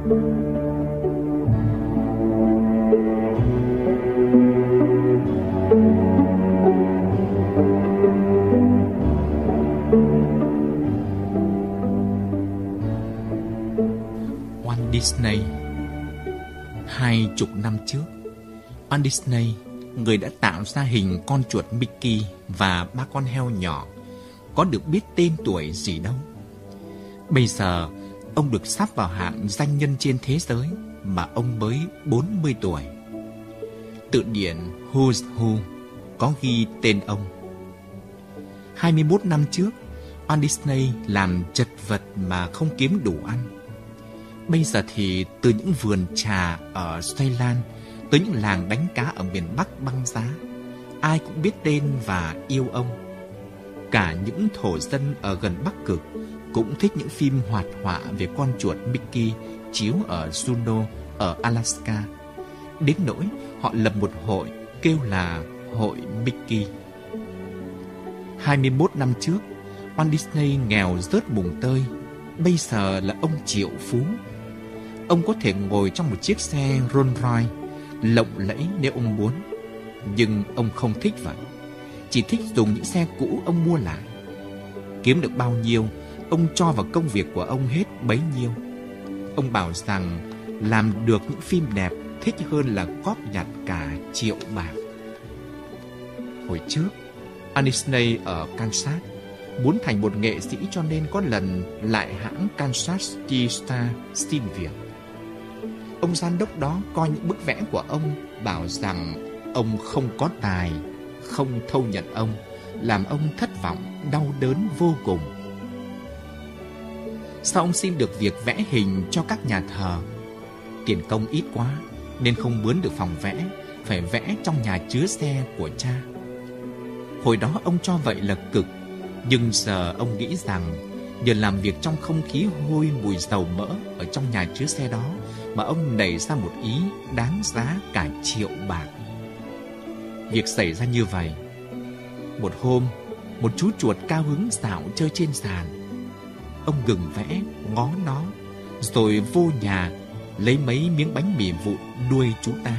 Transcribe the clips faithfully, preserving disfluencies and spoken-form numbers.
Walt Disney. Hai chục năm trước, Walt Disney, người đã tạo ra hình con chuột Mickey và ba con heo nhỏ, có được biết tên tuổi gì đâu. Bây giờ, ông được sắp vào hạng danh nhân trên thế giới mà ông mới bốn mươi tuổi. Từ điển Who's Who có ghi tên ông. hai mươi mốt năm trước, Walt Disney làm chật vật mà không kiếm đủ ăn. Bây giờ thì từ những vườn trà ở Ceylon tới những làng đánh cá ở miền Bắc băng giá, ai cũng biết tên và yêu ông. Cả những thổ dân ở gần Bắc Cực cũng thích những phim hoạt họa về con chuột Mickey chiếu ở Juneau ở Alaska. Đến nỗi họ lập một hội kêu là Hội Mickey. hai mươi mốt năm trước, Walt Disney nghèo rớt mùng tơi. Bây giờ là ông triệu phú. Ông có thể ngồi trong một chiếc xe Rolls Royce lộng lẫy nếu ông muốn. Nhưng ông không thích vậy. Chỉ thích dùng những xe cũ ông mua lại. Kiếm được bao nhiêu, ông cho vào công việc của ông hết bấy nhiêu. Ông bảo rằng làm được những phim đẹp thích hơn là góp nhặt cả triệu bạc. Hồi trước, Disney ở Kansas muốn thành một nghệ sĩ, cho nên có lần lại hãng Kansas City Star xin việc. Ông giám đốc đó coi những bức vẽ của ông, bảo rằng ông không có tài, không thâu nhận ông, làm ông thất vọng, đau đớn vô cùng. Sao ông xin được việc vẽ hình cho các nhà thờ? Tiền công ít quá nên không mướn được phòng vẽ, phải vẽ trong nhà chứa xe của cha. Hồi đó ông cho vậy là cực, nhưng giờ ông nghĩ rằng nhờ làm việc trong không khí hôi mùi dầu mỡ ở trong nhà chứa xe đó mà ông nảy ra một ý đáng giá cả triệu bạc. Việc xảy ra như vậy. Một hôm, một chú chuột cao hứng dạo chơi trên sàn. Ông ngừng vẽ, ngó nó, rồi vô nhà lấy mấy miếng bánh mì vụn nuôi chú ta.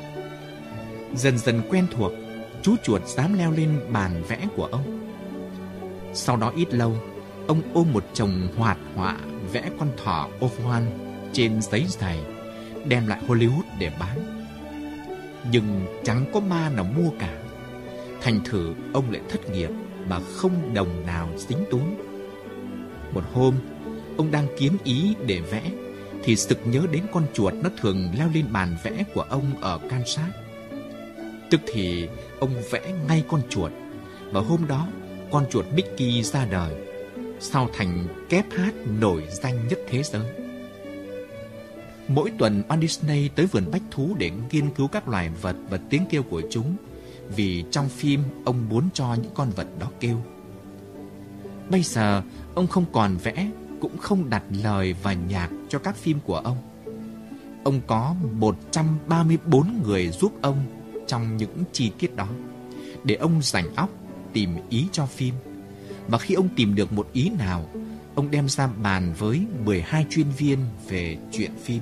Dần dần quen thuộc, chú chuột dám leo lên bàn vẽ của ông. Sau đó ít lâu, ông ôm một chồng hoạt họa vẽ con thỏ oval trên giấy dày, đem lại Hollywood để bán. Nhưng chẳng có ma nào mua cả. Thành thử ông lại thất nghiệp mà không đồng nào dính túi. Một hôm, ông đang kiếm ý để vẽ thì sực nhớ đến con chuột nó thường leo lên bàn vẽ của ông ở Kansas. Tức thì ông vẽ ngay con chuột, và hôm đó con chuột Mickey ra đời, sau thành kép hát nổi danh nhất thế giới. Mỗi tuần Walt Disney tới vườn bách thú để nghiên cứu các loài vật và tiếng kêu của chúng, vì trong phim ông muốn cho những con vật đó kêu. Bây giờ ông không còn vẽ, cũng không đặt lời và nhạc cho các phim của ông. Ông có một trăm ba mươi bốn người giúp ông trong những chi tiết đó, để ông rảnh óc tìm ý cho phim. Và khi ông tìm được một ý nào, ông đem ra bàn với mười hai chuyên viên về chuyện phim.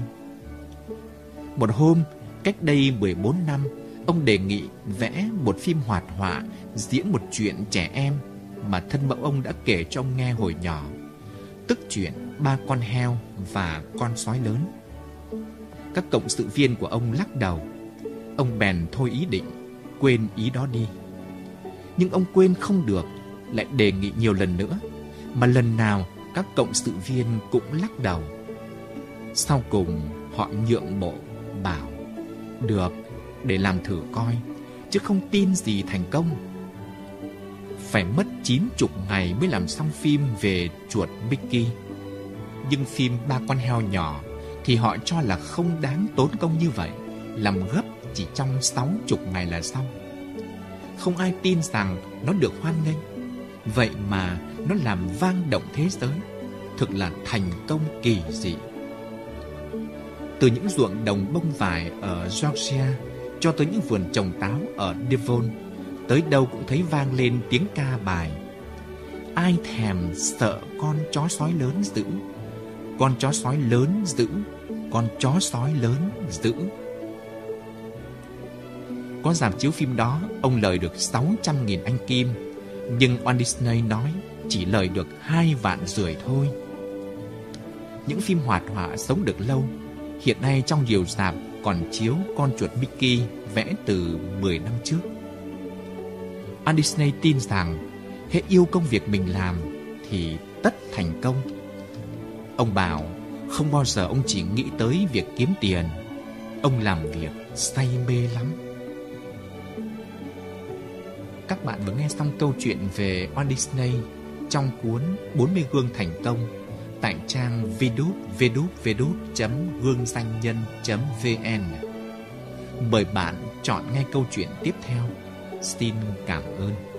Một hôm, cách đây mười bốn năm, ông đề nghị vẽ một phim hoạt họa diễn một chuyện trẻ em mà thân mẫu ông đã kể cho ông nghe hồi nhỏ, tức chuyện ba con heo và con sói lớn. Các cộng sự viên của ông lắc đầu. Ông bèn thôi ý định, quên ý đó đi. Nhưng ông quên không được, lại đề nghị nhiều lần nữa, mà lần nào các cộng sự viên cũng lắc đầu. Sau cùng họ nhượng bộ, bảo được, để làm thử coi, chứ không tin gì thành công. Phải mất chín chục ngày mới làm xong phim về chuột Mickey. Nhưng phim ba con heo nhỏ thì họ cho là không đáng tốn công như vậy, làm gấp chỉ trong sáu chục ngày là xong. Không ai tin rằng nó được hoan nghênh. Vậy mà nó làm vang động thế giới. Thực là thành công kỳ dị. Từ những ruộng đồng bông vải ở Georgia cho tới những vườn trồng táo ở Devon, tới đâu cũng thấy vang lên tiếng ca bài: ai thèm sợ con chó sói lớn dữ, con chó sói lớn dữ, con chó sói lớn dữ. Có rạp chiếu phim đó, ông lời được sáu trăm nghìn Anh kim, nhưng Walt Disney nói chỉ lời được hai vạn rưỡi thôi. Những phim hoạt họa sống được lâu. Hiện nay trong nhiều rạp còn chiếu con chuột Mickey vẽ từ mười năm trước. Walt Disney tin rằng hễ yêu công việc mình làm thì tất thành công. Ông bảo không bao giờ ông chỉ nghĩ tới việc kiếm tiền. Ông làm việc say mê lắm. Các bạn vừa nghe xong câu chuyện về Walt Disney trong cuốn bốn mươi gương thành công tại trang w w w chấm gương danh nhân chấm v n. Mời bạn chọn nghe câu chuyện tiếp theo. Xin cảm ơn.